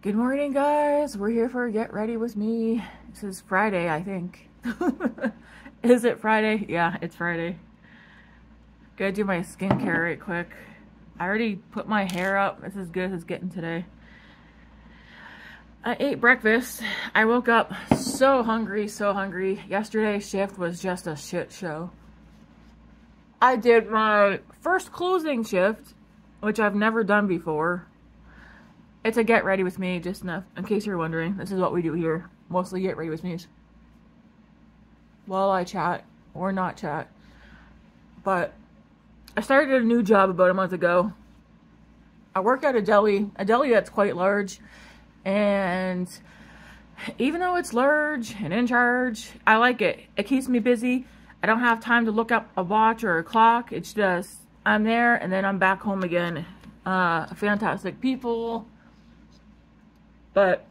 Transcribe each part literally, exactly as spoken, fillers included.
Good morning, guys. We're here for Get Ready With Me. This is Friday, I think. Is it Friday? Yeah, it's Friday. Gotta do my skincare right quick. I already put my hair up. It's as good as it's getting today. I ate breakfast. I woke up so hungry, so hungry. Yesterday's shift was just a shit show. I did my first closing shift, which I've never done before. It's a Get Ready With Me, just enough, in case you're wondering. This is what we do here. Mostly Get Ready With Me's. While I chat, or not chat. But I started a new job about a month ago. I work at a deli, a deli that's quite large. And even though it's large and in charge, I like it. It keeps me busy. I don't have time to look up a watch or a clock. It's just, I'm there and then I'm back home again. Uh, fantastic people. But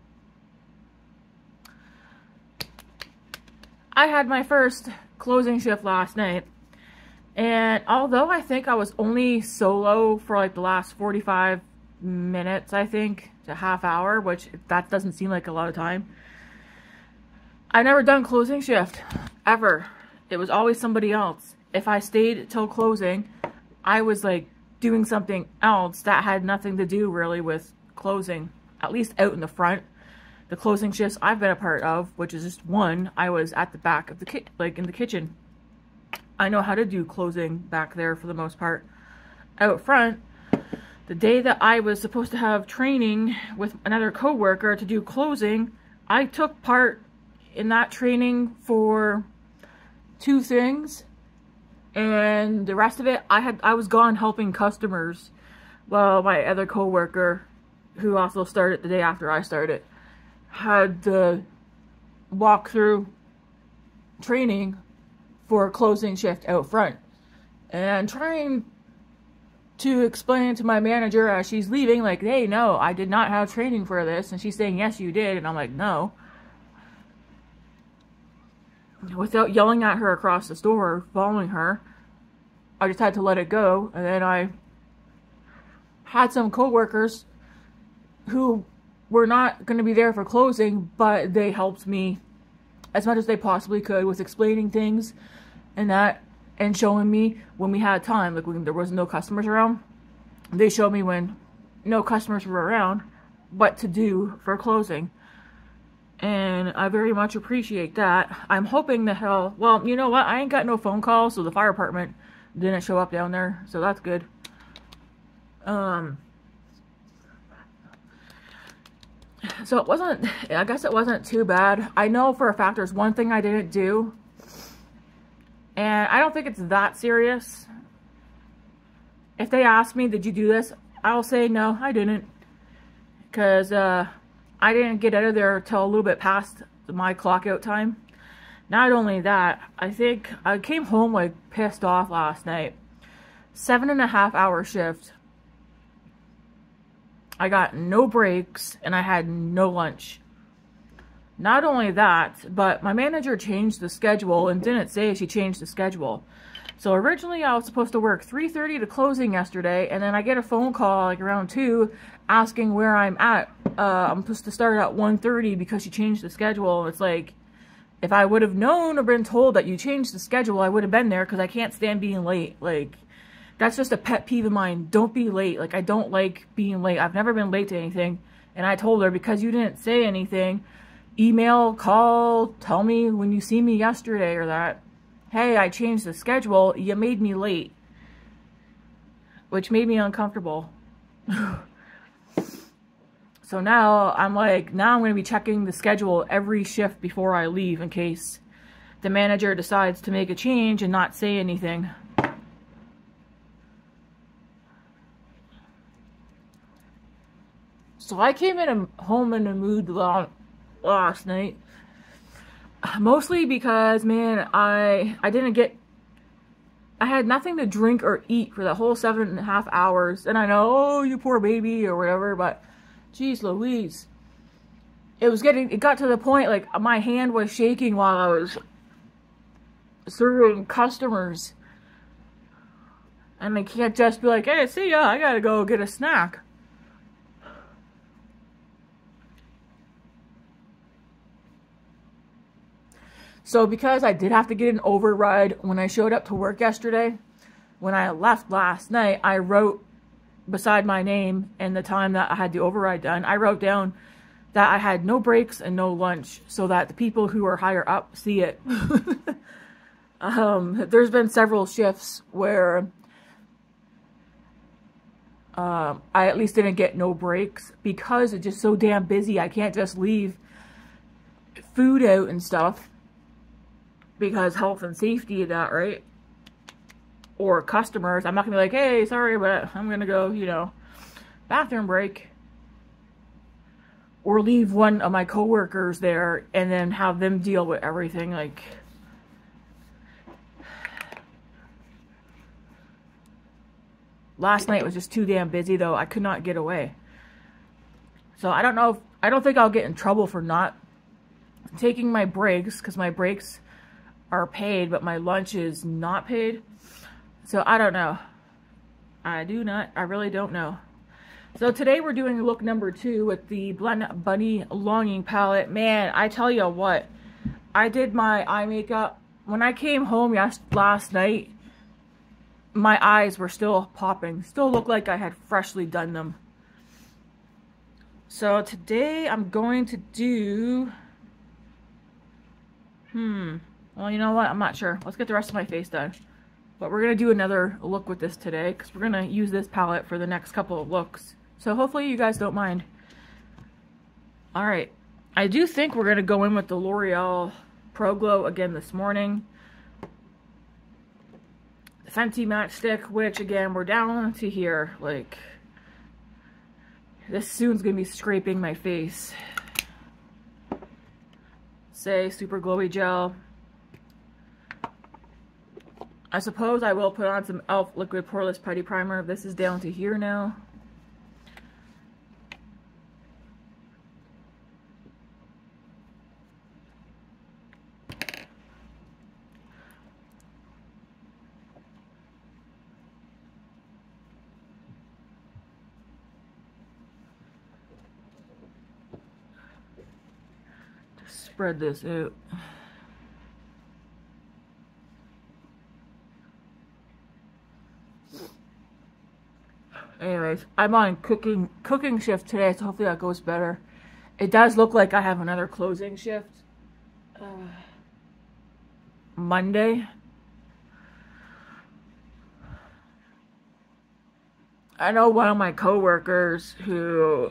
I had my first closing shift last night, and although I think I was only solo for like the last forty-five minutes, I think, to half hour, which that doesn't seem like a lot of time. I've never done closing shift, ever. It was always somebody else. If I stayed till closing, I was like doing something else that had nothing to do really with closing. At least out in the front. The closing shifts I've been a part of, which is just one, I was at the back of the ki like in the kitchen. I know how to do closing back there for the most part. Out front, the day that I was supposed to have training with another coworker to do closing, I took part in that training for two things, and the rest of it, I had I was gone helping customers, while my other coworker, who also started the day after I started, had to walk through training for a closing shift out front. And trying to explain to my manager as she's leaving, like, hey, no, I did not have training for this. And she's saying, yes, you did. And I'm like, no. Without yelling at her across the store, following her, I just had to let it go. And then I had some coworkers who were not going to be there for closing, but they helped me as much as they possibly could with explaining things and that, and showing me when we had time, like when there was no customers around. They showed me when no customers were around what to do for closing, and I very much appreciate that. I'm hoping the hell, well, you know what, I ain't got no phone calls, so the fire department didn't show up down there, so that's good. Um... So it wasn't, I guess it wasn't too bad. I know for a fact there's one thing I didn't do, and I don't think it's that serious. If they ask me, did you do this? I'll say, no, I didn't. Because uh, I didn't get out of there till a little bit past my clock out time. Not only that, I think I came home like pissed off last night. Seven and a half hour shift. I got no breaks, and I had no lunch. Not only that, but my manager changed the schedule and didn't say she changed the schedule. So originally I was supposed to work three thirty to closing yesterday, and then I get a phone call like around two asking where I'm at. Uh, I'm supposed to start at one thirty because she changed the schedule. It's like, if I would have known or been told that you changed the schedule, I would have been there, because I can't stand being late. Like, that's just a pet peeve of mine. Don't be late. Like, I don't like being late. I've never been late to anything. And I told her, because you didn't say anything, email, call, tell me when you see me yesterday or that, hey, I changed the schedule. You made me late. Which made me uncomfortable. So now I'm like, now I'm going to be checking the schedule every shift before I leave in case the manager decides to make a change and not say anything. So I came in a, home in a mood last night, mostly because, man, I I didn't get, I had nothing to drink or eat for the whole seven and a half hours, and I know, oh, you poor baby or whatever, but geez Louise, it was getting, it got to the point like my hand was shaking while I was serving customers, and I can't just be like, hey, see ya, I gotta go get a snack. So because I did have to get an override when I showed up to work yesterday, when I left last night, I wrote beside my name and the time that I had the override done, I wrote down that I had no breaks and no lunch so that the people who are higher up see it. um, there's been several shifts where um, I at least didn't get no breaks because it's just so damn busy. I can't just leave food out and stuff because health and safety of that, right? Or customers. I'm not gonna be like, hey, sorry, but I'm gonna go, you know, bathroom break. Or leave one of my coworkers there and then have them deal with everything. Like, last night was just too damn busy though. I could not get away. So I don't know if, I don't think I'll get in trouble for not taking my breaks, because my breaks are paid, but my lunch is not paid. So I don't know. I do not, I really don't know. So today we're doing look number two with the Blend Bunny Longing palette. Man, I tell you what, I did my eye makeup. When I came home yes, last night, my eyes were still popping. Still looked like I had freshly done them. So today I'm going to do... Hmm. Well, you know what? I'm not sure. Let's get the rest of my face done. But we're going to do another look with this today, because we're going to use this palette for the next couple of looks. So hopefully you guys don't mind. Alright. I do think we're going to go in with the L'Oreal Pro Glow again this morning. The Fenty Matte Stick, which again, we're down to here. Like, this soon's going to be scraping my face. Say Super Glowy Gel. I suppose I will put on some e l f Liquid Poreless Putty Primer. This is down to here now. Just spread this out. Anyways, I'm on cooking cooking shift today, so hopefully that goes better. It does look like I have another closing shift uh, Monday. I know one of my coworkers who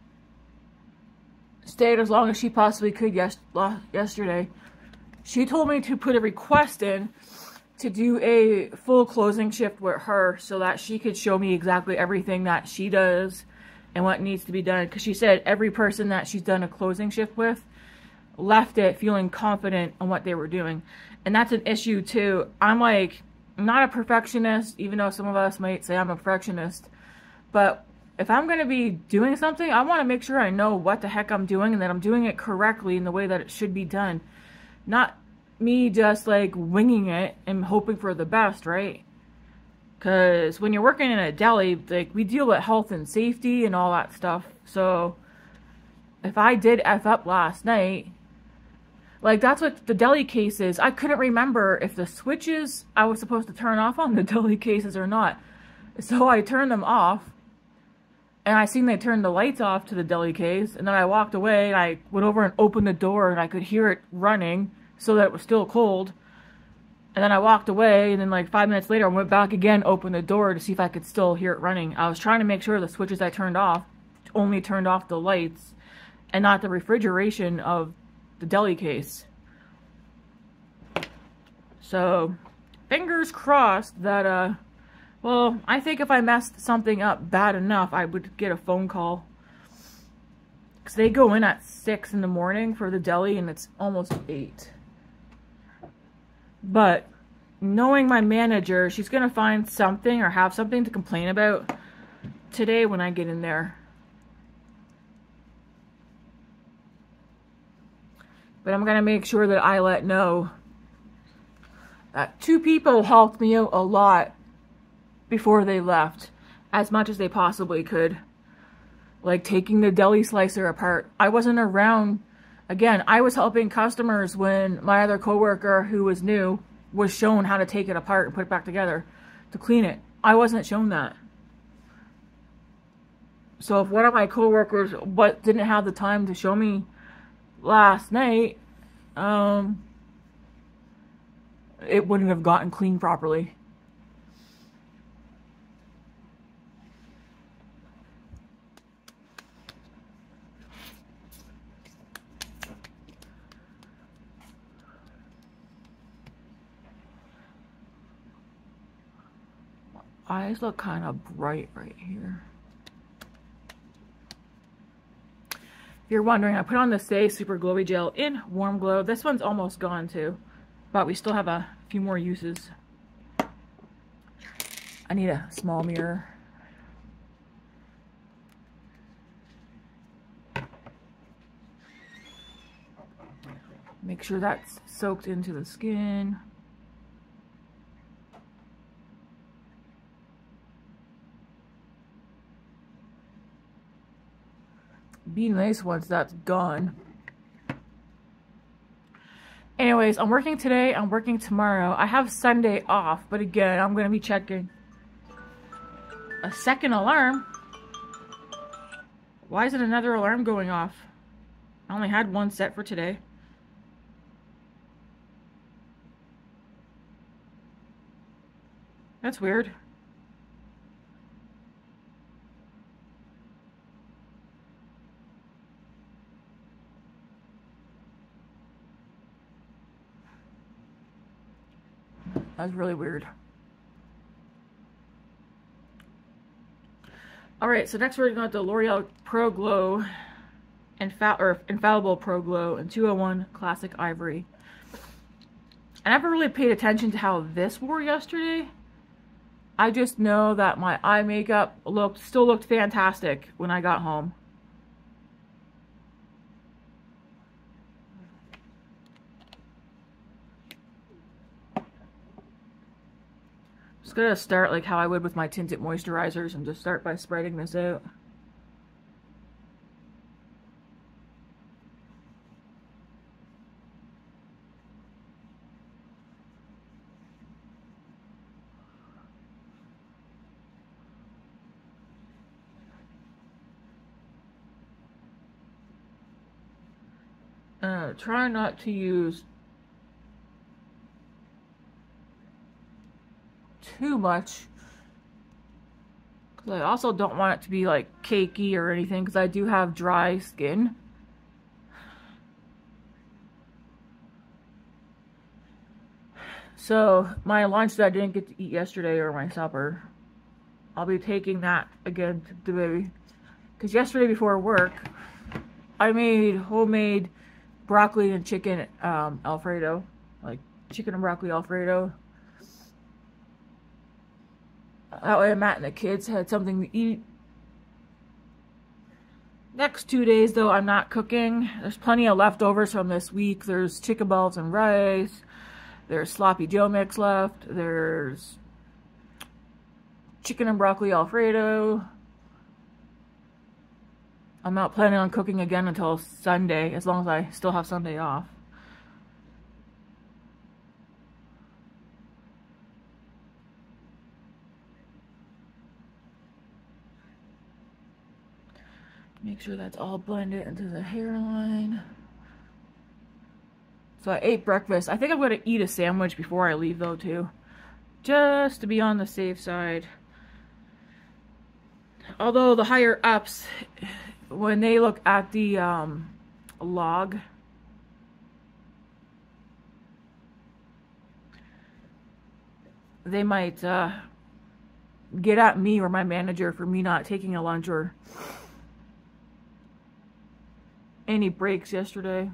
stayed as long as she possibly could yes yesterday. She told me to put a request in to do a full closing shift with her so that she could show me exactly everything that she does and what needs to be done. Because she said every person that she's done a closing shift with left it feeling confident on what they were doing. And that's an issue too. I'm like, I'm not a perfectionist, even though some of us might say I'm a perfectionist. But if I'm going to be doing something, I want to make sure I know what the heck I'm doing and that I'm doing it correctly in the way that it should be done. Not me just like winging it and hoping for the best, right? Because when you're working in a deli, like, we deal with health and safety and all that stuff. So if I did F up last night, like, that's what the deli case is. I couldn't remember if the switches I was supposed to turn off on the deli cases or not. So I turned them off. And I seen they turned the lights off to the deli case. And then I walked away and I went over and opened the door and I could hear it running so that it was still cold. And then I walked away, and then like five minutes later I went back again, opened the door to see if I could still hear it running. I was trying to make sure the switches I turned off only turned off the lights and not the refrigeration of the deli case. So, fingers crossed that, uh, well, I think if I messed something up bad enough, I would get a phone call. Because they go in at six in the morning for the deli, and it's almost eight. But knowing my manager, she's going to find something or have something to complain about today when I get in there. But I'm going to make sure that I let know that two people helped me out a lot before they left, as much as they possibly could. Like taking the deli slicer apart. I wasn't around Again, I was helping customers when my other coworker who was new was shown how to take it apart and put it back together to clean it. I wasn't shown that. So if one of my coworkers but didn't have the time to show me last night, um, it wouldn't have gotten cleaned properly. Eyes look kind of bright right here. If you're wondering, I put on the Stay Super Glowy Gel in Warm Glow. This one's almost gone too, but we still have a few more uses. I need a small mirror. Make sure that's soaked into the skin. Be nice once that's gone. Anyways, I'm working today, I'm working tomorrow. I have Sunday off, but again, I'm going to be checking. A second alarm? Why is it another alarm going off? I only had one set for today. That's weird. That's really weird. Alright, so next we're going to the L'Oreal Pro Glow Infa or Infallible Pro Glow in two oh one Classic Ivory. I never really paid attention to how this wore yesterday. I just know that my eye makeup looked still looked fantastic when I got home. Just gonna start like how I would with my tinted moisturizers and just start by spreading this out. Uh, try not to use too much, because I also don't want it to be like cakey or anything, because I do have dry skin. So my lunch that I didn't get to eat yesterday, or my supper, I'll be taking that again to the baby, because yesterday before work I made homemade broccoli and chicken um, Alfredo, like chicken and broccoli Alfredo. That way Matt and the kids had something to eat. Next two days though, I'm not cooking. There's plenty of leftovers from this week. There's chicken balls and rice. There's sloppy Joe mix left. There's chicken and broccoli Alfredo. I'm not planning on cooking again until Sunday, as long as I still have Sunday off. Make sure that's all blended into the hairline. So I ate breakfast. I think I'm going to eat a sandwich before I leave though too, just to be on the safe side. Although the higher ups, when they look at the um, log, they might uh, get at me or my manager for me not taking a lunch or any breaks yesterday.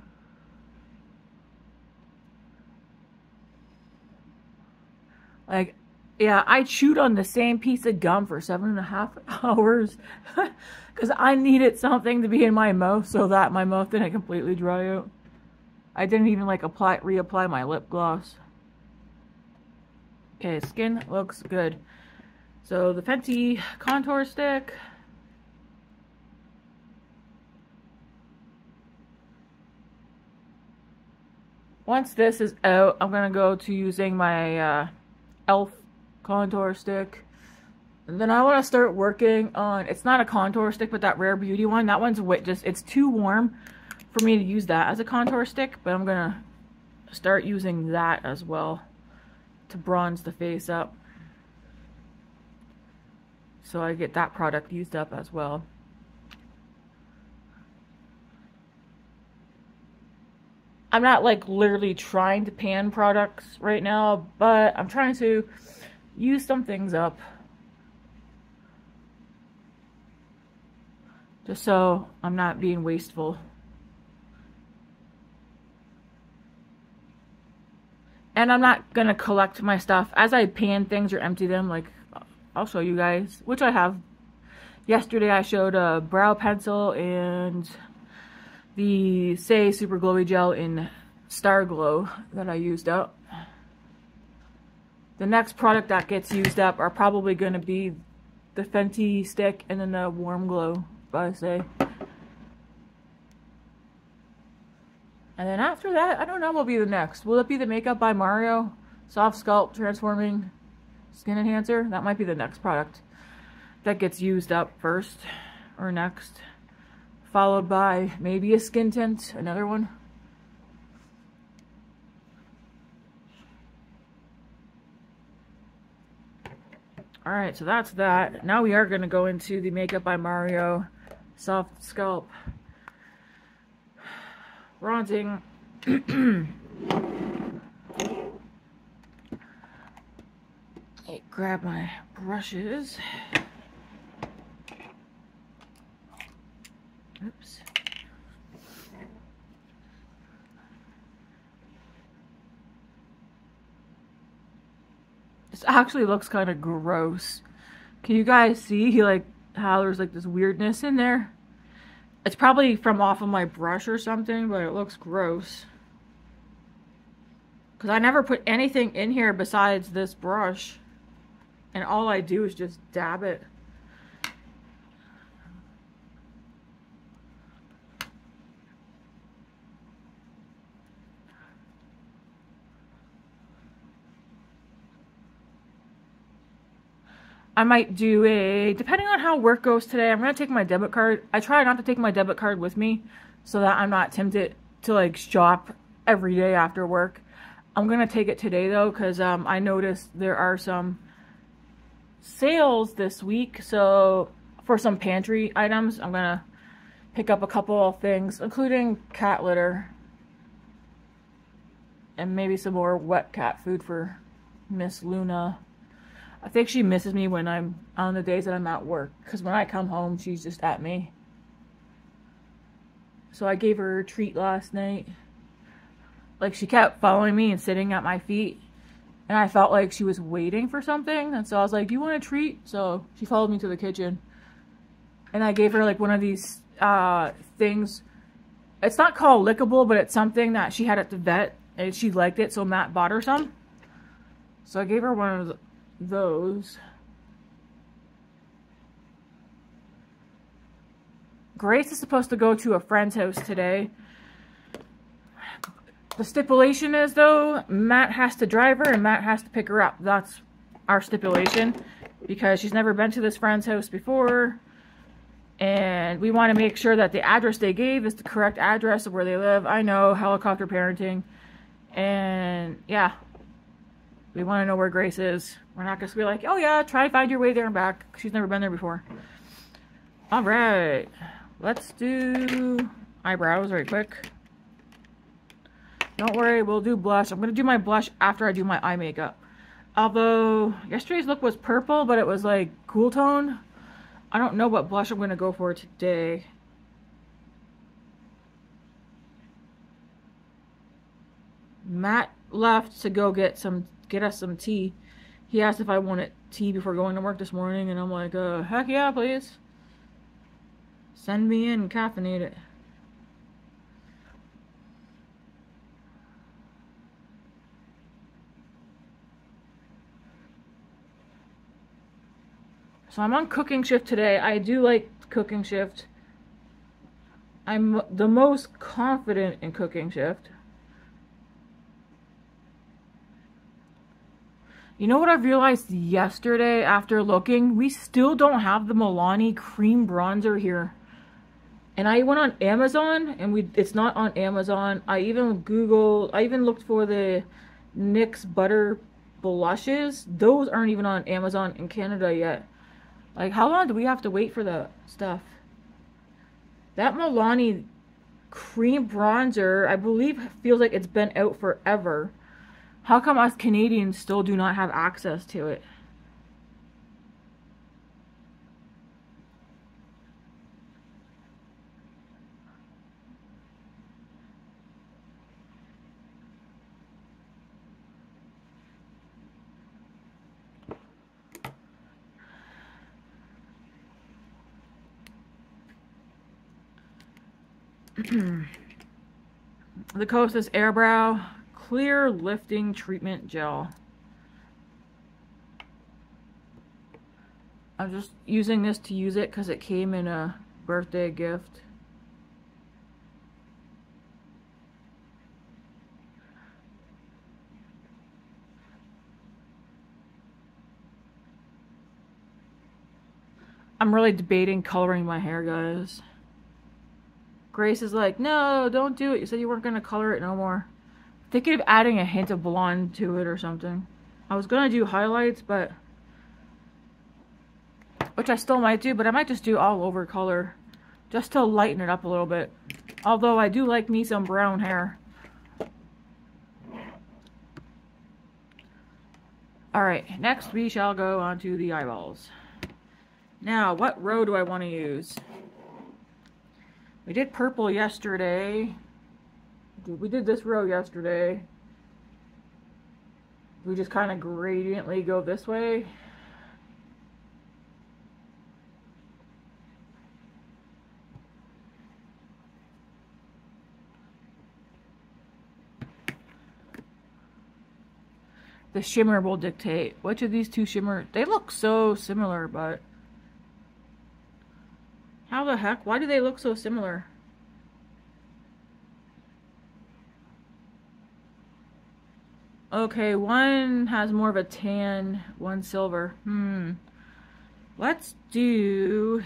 Like, yeah, I chewed on the same piece of gum for seven and a half hours because I needed something to be in my mouth so that my mouth didn't completely dry out. I didn't even like apply, reapply my lip gloss. Okay, skin looks good. So the Fenty contour stick. once this is out, I'm going to go to using my uh, e l f contour stick. And then I want to start working on, it's not a contour stick, but that Rare Beauty one. That one's wet, just, it's too warm for me to use that as a contour stick, but I'm going to start using that as well to bronze the face up. So I get that product used up as well. I'm not like literally trying to pan products right now, but I'm trying to use some things up. Just so I'm not being wasteful. And I'm not going to collect my stuff. As I pan things or empty them, like, I'll show you guys, which I have. Yesterday I showed a brow pencil and the Saie Super Glowy Gel in Star Glow that I used up. The next product that gets used up are probably going to be the Fenty stick and then the Warm Glow by Saie. And then after that, I don't know what will be the next. Will it be the Makeup by Mario Soft Sculpt Transforming Skin Enhancer? That might be the next product that gets used up first or next. Followed by maybe a skin tint, another one. Alright, so that's that. Now we are going to go into the Makeup by Mario Soft Sculpt Bronzing. Hey, grab my brushes. Oops. This actually looks kind of gross. Can you guys see like how there's like this weirdness in there? It's probably from off of my brush or something, but it looks gross. Because I never put anything in here besides this brush. And all I do is just dab it. I might do a, depending on how work goes today, I'm going to take my debit card. I try not to take my debit card with me so that I'm not tempted to like shop every day after work. I'm going to take it today though because um, I noticed there are some sales this week. So for some pantry items, I'm going to pick up a couple of things, including cat litter and maybe some more wet cat food for Miss Luna. I think she misses me when I'm on the days that I'm at work. Because when I come home, she's just at me. So I gave her a treat last night. Like, she kept following me and sitting at my feet. And I felt like she was waiting for something. And so I was like, do you want a treat? So she followed me to the kitchen. And I gave her, like, one of these uh, things. It's not called Lickable, but it's something that she had at the vet. And she liked it, so Matt bought her some. So I gave her one of the those. Grace is supposed to go to a friend's house today. The stipulation is though, Matt has to drive her and Matt has to pick her up. That's our stipulation because she's never been to this friend's house before and we want to make sure that the address they gave is the correct address of where they live. I know, helicopter parenting, and yeah, we want to know where Grace is. We're not going to be like, oh yeah, try to find your way there and back. She's never been there before. Alright. Let's do eyebrows right quick. Don't worry, we'll do blush. I'm going to do my blush after I do my eye makeup. Although, yesterday's look was purple, but it was like cool tone. I don't know what blush I'm going to go for today. Matt left to go get some, get us some tea. He asked if I wanted tea before going to work this morning, and I'm like, uh, heck yeah, please. Send me in, caffeinate it. So I'm on cooking shift today. I do like cooking shift. I'm the most confident in cooking shift. You know what I realized yesterday after looking? We still don't have the Milani cream bronzer here. And I went on Amazon, and we it's not on Amazon. I even Googled, I even looked for the N Y X Butter blushes. Those aren't even on Amazon in Canada yet. Like, how long do we have to wait for the stuff? That Milani cream bronzer, I believe, feels like it's been out forever. How come us Canadians still do not have access to it? The Kosas Airbrow Clear Lifting Treatment Gel. I'm just using this to use it because it came in a birthday gift. I'm really debating coloring my hair, guys. Grace is like, no, don't do it. You said you weren't going to color it no more. Thinking of adding a hint of blonde to it or something. I was going to do highlights, but... which I still might do, but I might just do all over color. Just to lighten it up a little bit. Although I do like me some brown hair. Alright, next we shall go on to the eyeballs. Now, what row do I want to use? We did purple yesterday. We did this row yesterday. We just kind of gradiently go this way. The shimmer will dictate. Which of these two shimmer? They look so similar, but... how the heck? Why do they look so similar? Okay, one has more of a tan, one silver. Hmm. Let's do...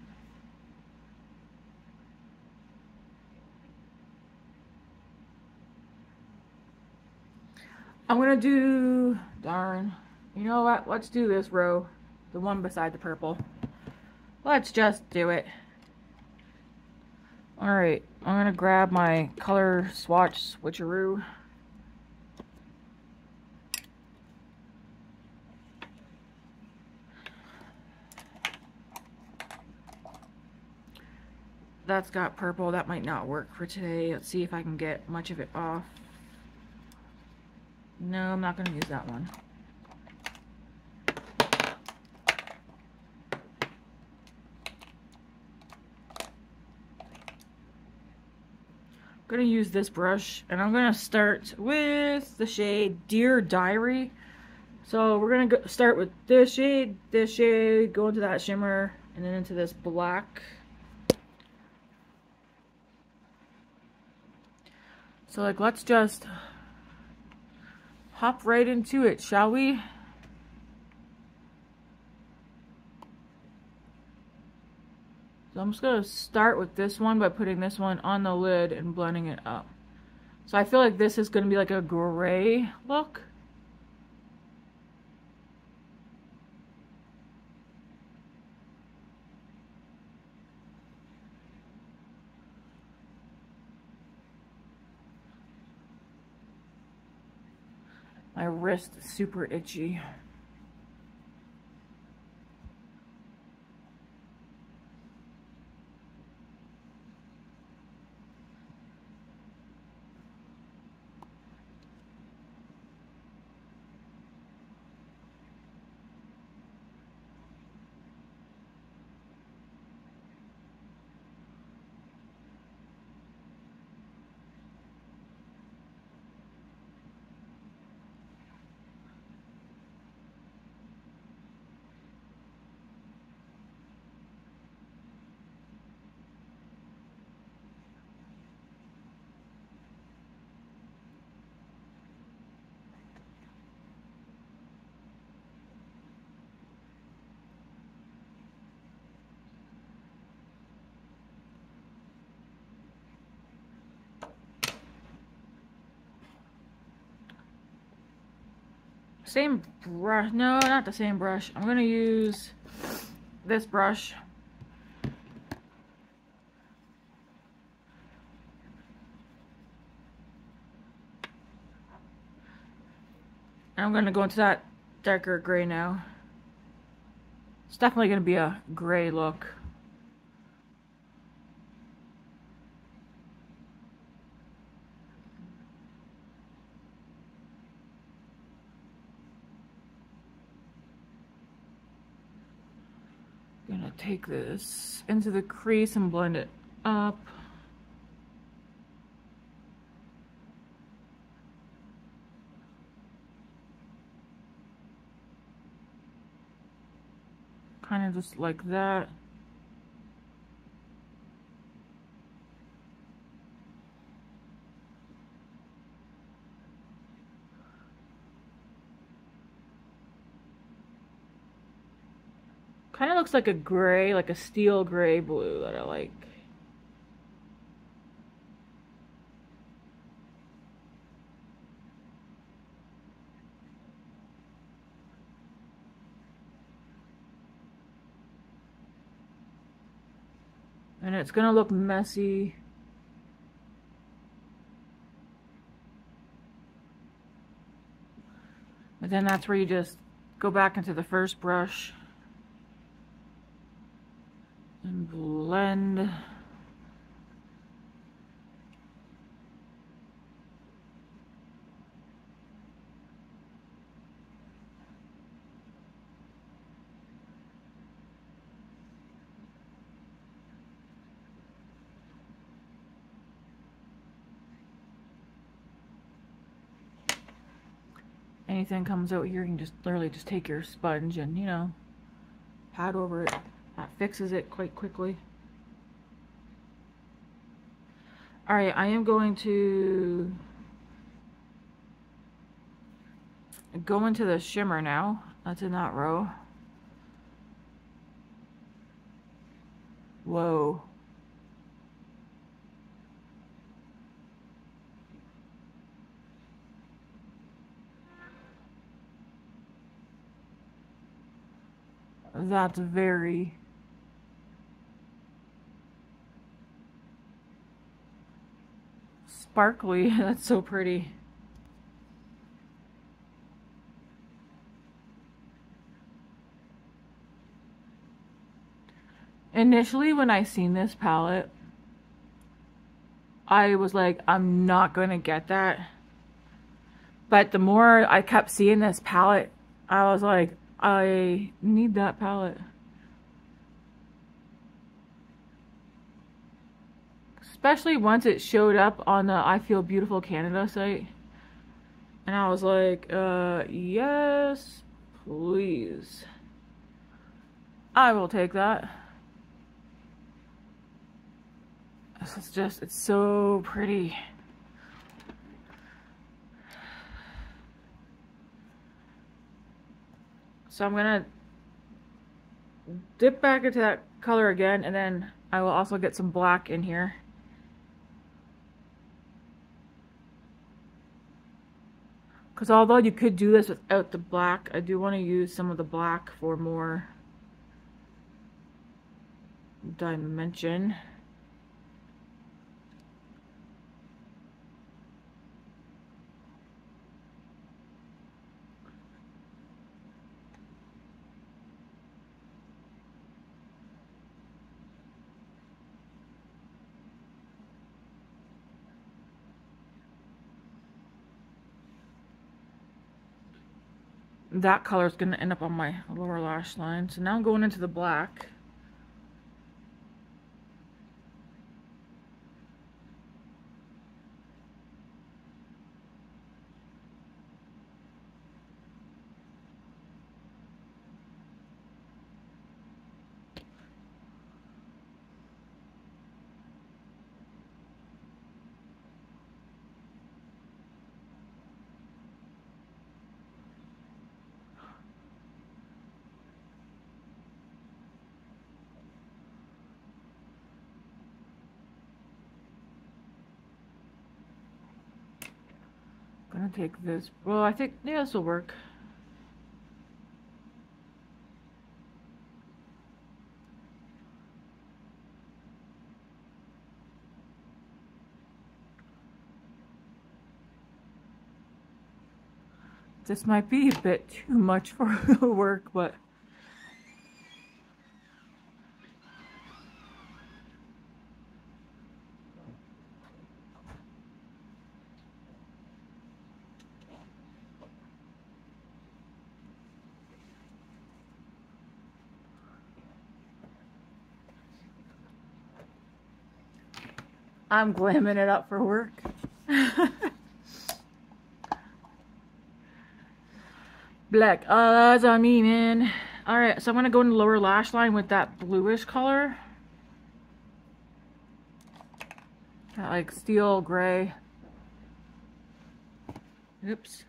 I'm gonna do... darn. You know what? Let's do this row. The one beside the purple. Let's just do it. Alright, I'm gonna grab my color swatch switcheroo. That's got purple. That might not work for today. Let's see if I can get much of it off. No, I'm not gonna use that one. I'm gonna use this brush, and I'm gonna start with the shade Dear Diary. So we're gonna go start with this shade, this shade, go into that shimmer, and then into this black. So like, let's just hop right into it, shall we? So I'm just going to start with this one by putting this one on the lid and blending it up. So I feel like this is going to be like a gray look. My wrist is super itchy. same brush. No, not the same brush. I'm gonna use this brush. And I'm gonna go into that darker gray now. It's definitely gonna be a gray look. Gonna take this into the crease and blend it up. Kind of just like that. Kind of looks like a gray, like a steel gray blue that I like. And it's gonna look messy. But then that's where you just go back into the first brush and blend. Anything comes out here, you can just literally just take your sponge and, you know, pat over it. That fixes it quite quickly. Alright, I am going to go into the shimmer now. That's in that row. Whoa. That's very sparkly. That's so pretty. Initially, when I seen this palette, I was like, I'm not gonna get that. But the more I kept seeing this palette, I was like, I need that palette. Especially once it showed up on the I Feel Beautiful Canada site. And I was like, uh, yes, please. I will take that. This is just, it's so pretty. So I'm gonna dip back into that color again, and then I will also get some black in here. Because although you could do this without the black, I do want to use some of the black for more dimension. That color is going to end up on my lower lash line. So now I'm going into the black. Gonna take this. Well, I think, yeah, this will work. This might be a bit too much for work, but I'm glamming it up for work. Black eyes on me, man. Alright, so I'm going to go in the lower lash line with that bluish color. That like steel gray. Oops.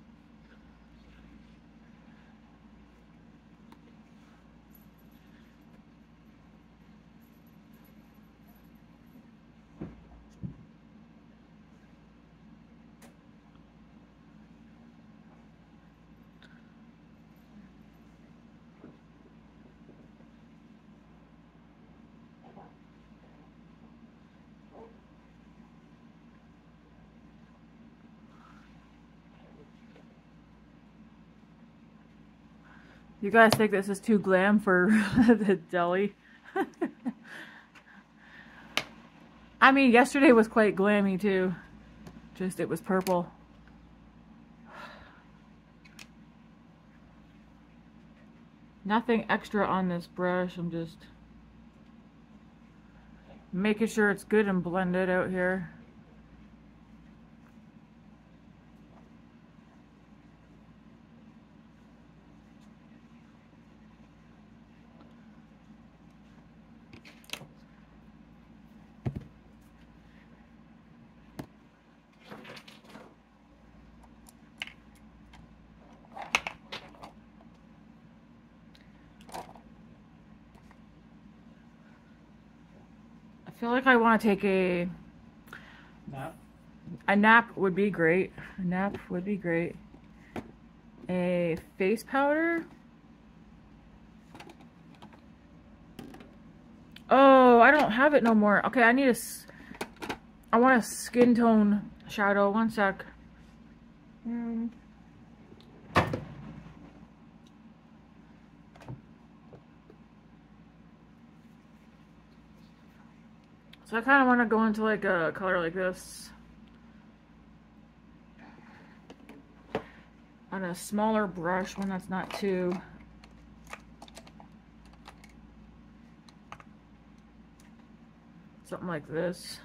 You guys think this is too glam for the deli? I mean, yesterday was quite glammy too. Just it was purple. Nothing extra on this brush. I'm just making sure it's good and blended out here. I feel like I want to take a nap. A nap would be great. A nap would be great. A face powder. Oh, I don't have it no more. Okay, I need a. I want a skin tone shadow. One sec. Mm. So I kind of want to go into like a color like this. On a smaller brush, one that's not too... Something like this.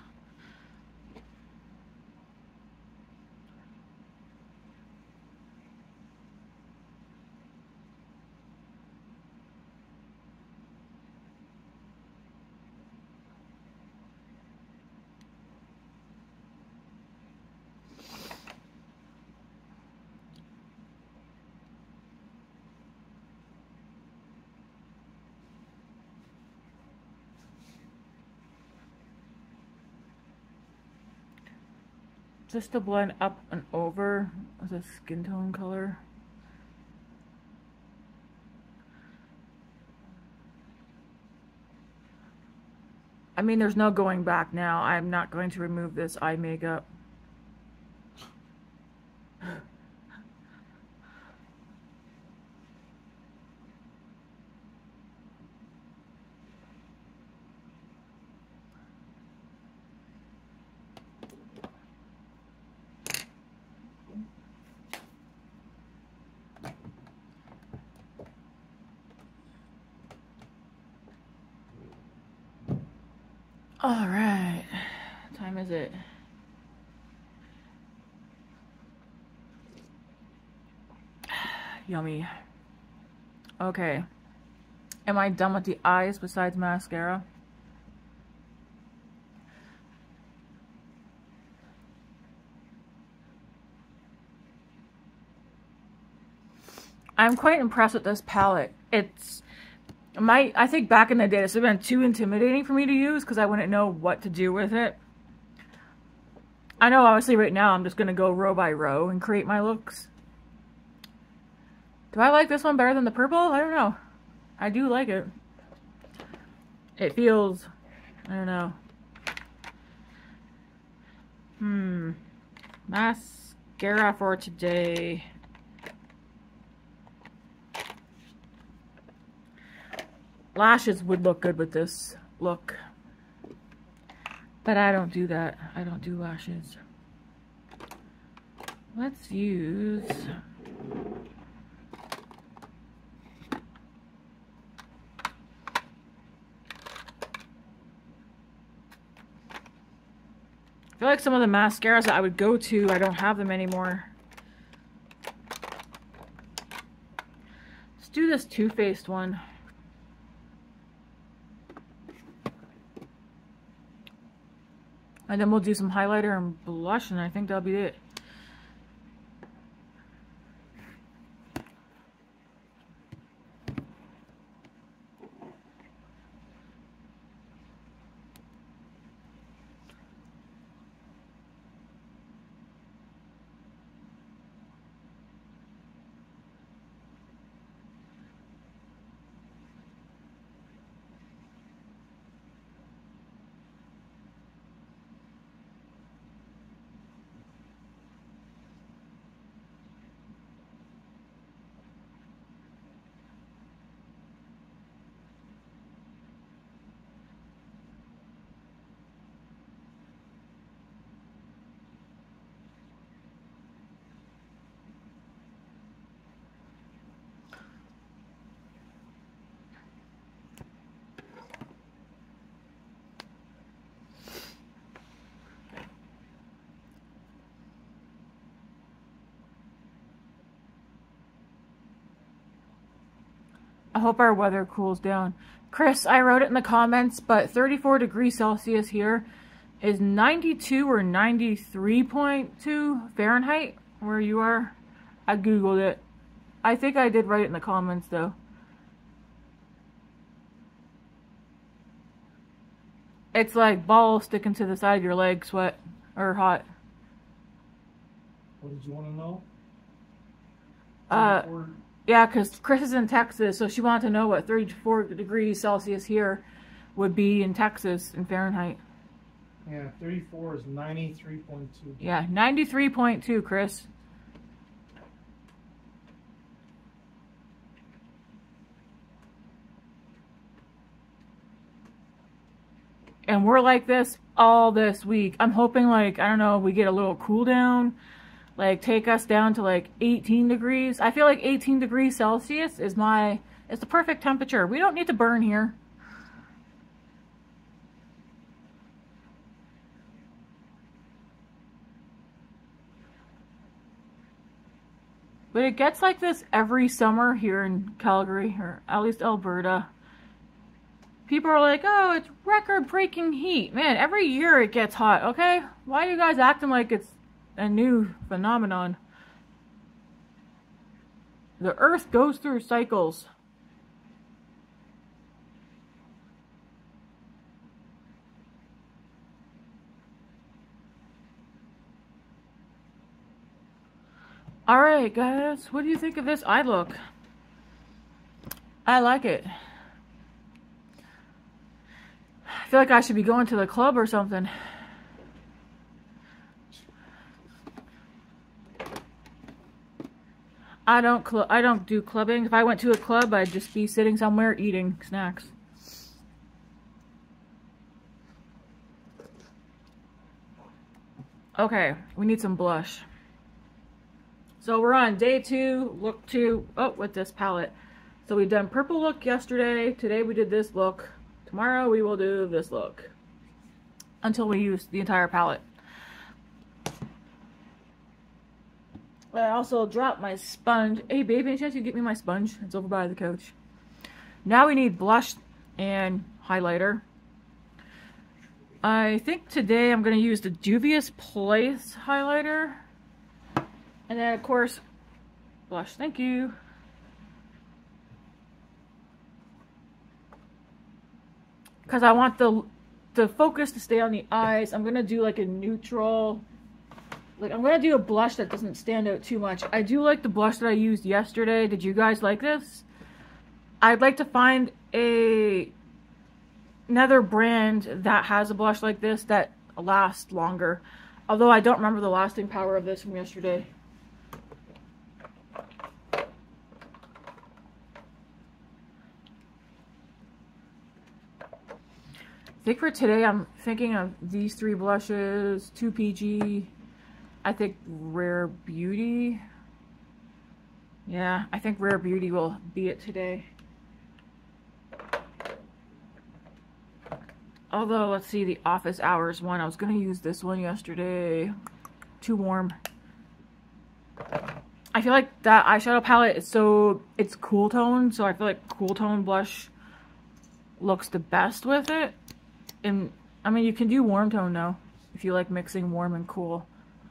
Just to blend up and over with a skin tone color. I mean, there's no going back now. I'm not going to remove this eye makeup. All right, what time is it? Yummy. Okay. Am I done with the eyes besides mascara? I'm quite impressed with this palette. It's my, I think back in the day, this would have been too intimidating for me to use because I wouldn't know what to do with it. I know obviously right now I'm just going to go row by row and create my looks. Do I like this one better than the purple? I don't know. I do like it. It feels, I don't know. Hmm. Mascara for today. lashes would look good with this look. But I don't do that. I don't do lashes. Let's use... I feel like some of the mascaras that I would go to, I don't have them anymore. Let's do this Too Faced one. And then we'll do some highlighter and blush, and I think that'll be it. I hope our weather cools down. Chris, I wrote it in the comments, but thirty-four degrees Celsius here is ninety-two or ninety-three point two Fahrenheit where you are. I googled it. I think I did write it in the comments though. It's like balls sticking to the side of your leg, sweat or hot. What did you want to know? Uh, yeah, because Chris is in Texas, so she wanted to know what thirty-four degrees Celsius here would be in Texas in Fahrenheit. Yeah, thirty-four is ninety-three point two. Yeah, ninety-three point two, Chris. And we're like this all this week. I'm hoping, like, I don't know, we get a little cool down. Like, take us down to, like, eighteen degrees. I feel like eighteen degrees Celsius is my... It's the perfect temperature. We don't need to burn here. But it gets like this every summer here in Calgary, or at least Alberta. People are like, oh, it's record-breaking heat. Man, every year it gets hot, okay? Why are you guys acting like it's a new phenomenon? The Earth goes through cycles. Alright, guys. What do you think of this eye look? I like it. I feel like I should be going to the club or something. I don't cl I don't do clubbing. If I went to a club, I'd just be sitting somewhere eating snacks. Okay, we need some blush. So we're on day two, look two, oh, with this palette. So we've done purple look yesterday. Today we did this look. Tomorrow we will do this look until we use the entire palette. I also dropped my sponge. Hey babe, any chance you can get me my sponge? It's over by the couch. Now we need blush and highlighter. I think today I'm going to use the Juvia's Place highlighter. And then of course, blush. Thank you. Because I want the the focus to stay on the eyes. I'm going to do like a neutral, like I'm going to do a blush that doesn't stand out too much. I do like the blush that I used yesterday. Did you guys like this? I'd like to find a another brand that has a blush like this that lasts longer. Although I don't remember the lasting power of this from yesterday. I think for today, I'm thinking of these three blushes, two P G, I think Rare Beauty. Yeah, I think Rare Beauty will be it today. Although, let's see, the Office Hours one, I was going to use this one yesterday. Too warm. I feel like that eyeshadow palette is so, it's cool tone, so I feel like cool tone blush looks the best with it. And, I mean, you can do warm tone though, if you like mixing warm and cool.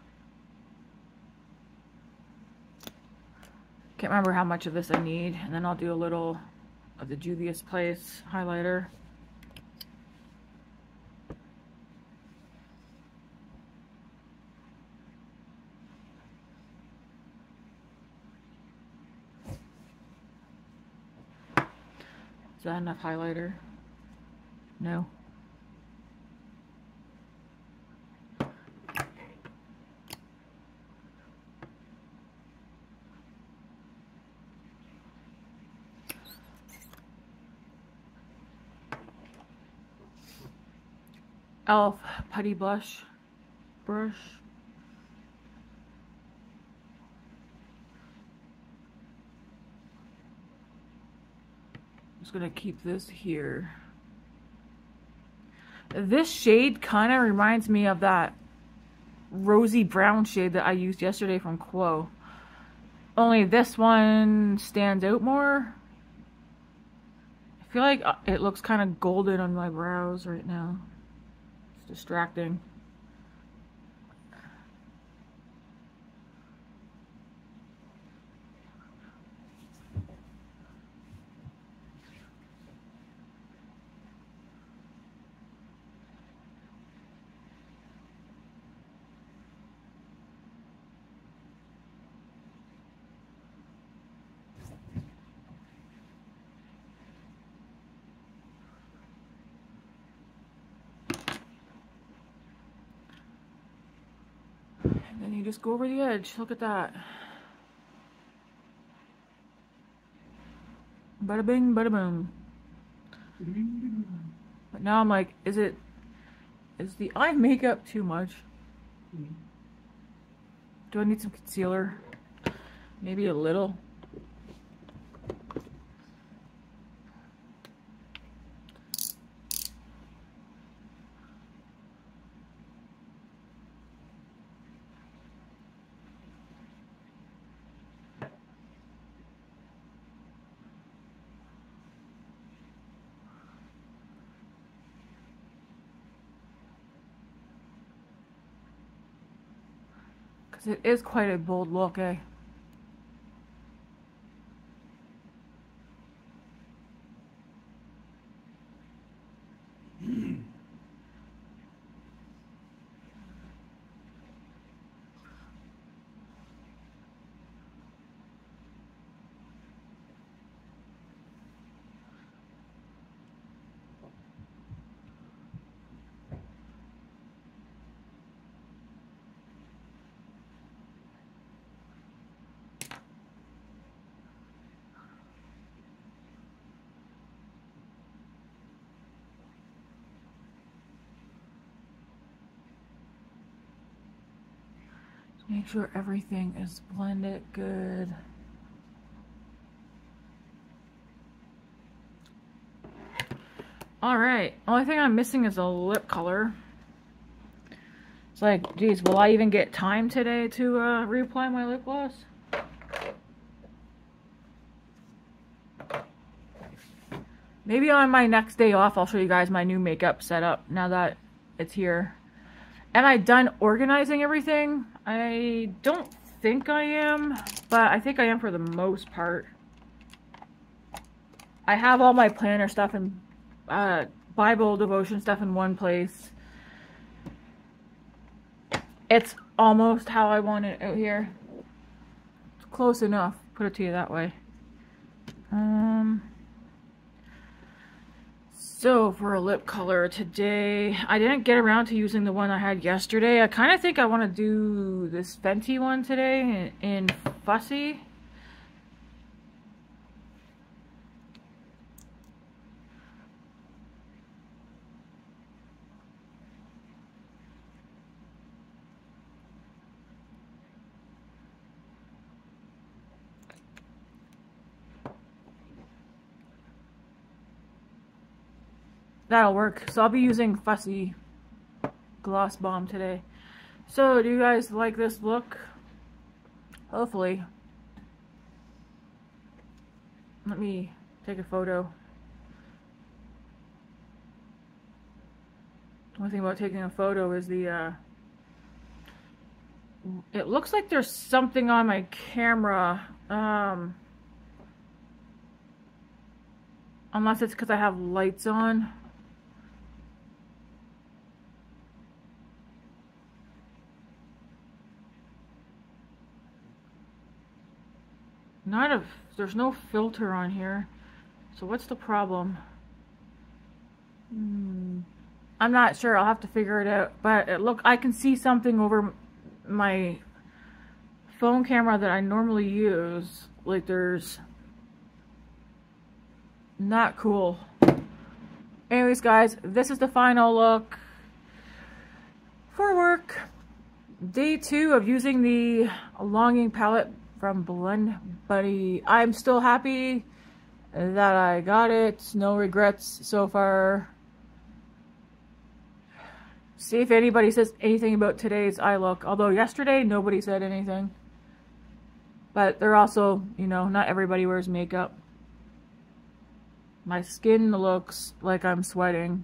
Can't remember how much of this I need, and then I'll do a little of the Juvia's Place highlighter. Is that enough highlighter? No. e l f Putty Blush brush. Just gonna keep this here. This shade kind of reminds me of that rosy brown shade that I used yesterday from Quo. Only this one stands out more. I feel like it looks kind of golden on my brows right now. It's distracting. And then you just go over the edge. Look at that. Bada bing, bada boom. But now I'm like, is it, is the eye makeup too much? Do I need some concealer? Maybe a little. Because it is quite a bold look, eh? Make sure everything is blended good. Alright, only thing I'm missing is a lip color. It's like, geez, will I even get time today to uh, reapply my lip gloss? Maybe on my next day off, I'll show you guys my new makeup setup now that it's here. Am I done organizing everything? I don't think I am, but I think I am for the most part. I have all my planner stuff and uh, Bible devotion stuff in one place. It's almost how I want it out here. It's close enough, put it to you that way. Um... So for a lip color today, I didn't get around to using the one I had yesterday. I kind of think I want to do this Fenty one today in, in Fussy. that'll work. So I'll be using Fussy Gloss Bomb today. So, do you guys like this look? Hopefully. Let me take a photo. One thing about taking a photo is the, uh, it looks like there's something on my camera, um, unless it's because I have lights on. Not a, there's no filter on here, so what's the problem? Hmm. I'm not sure. I'll have to figure it out. But it, look, I can see something over my phone camera that I normally use. Like there's not cool. Anyways, guys, this is the final look for work. Day two of using the Longing palette from Blend Buddy. I'm still happy that I got it. No regrets so far. See if anybody says anything about today's eye look. Although yesterday, nobody said anything. But they're also, you know, not everybody wears makeup. My skin looks like I'm sweating.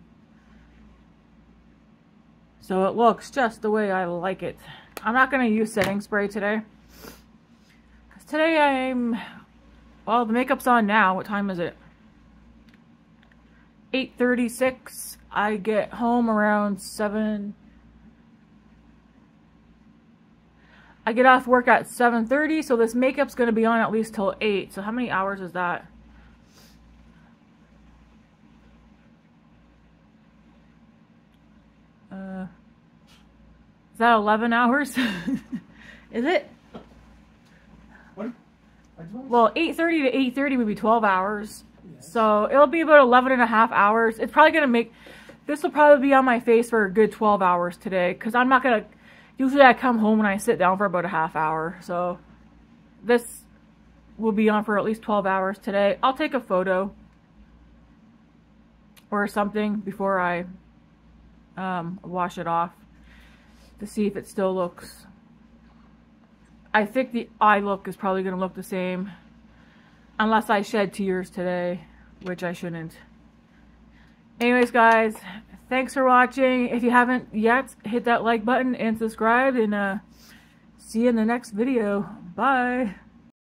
So it looks just the way I like it. I'm not going to use setting spray today. Because today I'm... Well, the makeup's on now. What time is it? eight thirty-six. I get home around seven. I get off work at seven thirty, so this makeup's going to be on at least till eight. So how many hours is that? Uh, is that eleven hours? Is it? What? Well, eight thirty to eight thirty would be twelve hours. Yes. So it'll be about eleven and a half hours. It's probably going to make... This will probably be on my face for a good twelve hours today. Because I'm not going to... Usually I come home and I sit down for about a half hour. So this will be on for at least twelve hours today. I'll take a photo or something before I um, wash it off to see if it still looks... I think the eye look is probably going to look the same. Unless I shed tears today, which I shouldn't. Anyways, guys, thanks for watching. If you haven't yet, hit that like button and subscribe, and uh, see you in the next video. Bye.